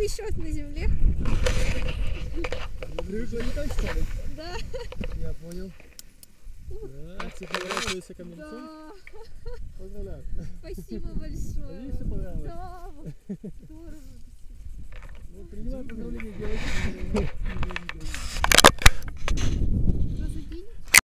висеть на земле. Рыба не так стали? Да. Я понял. Да, тебе понравилось комбинация? Да. Поздравляю. Спасибо большое. Надеюсь, тебе понравилось? Да. Здорово. Ну, принимай поздравления, девочки.